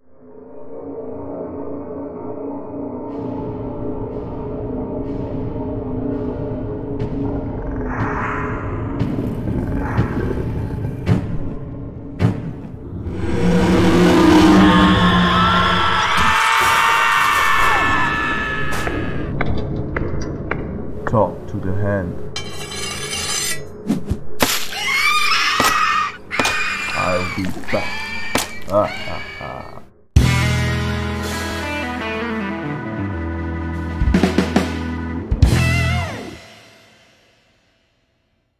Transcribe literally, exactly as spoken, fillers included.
Talk to the hand. I'll be back. Ah, ah, ah.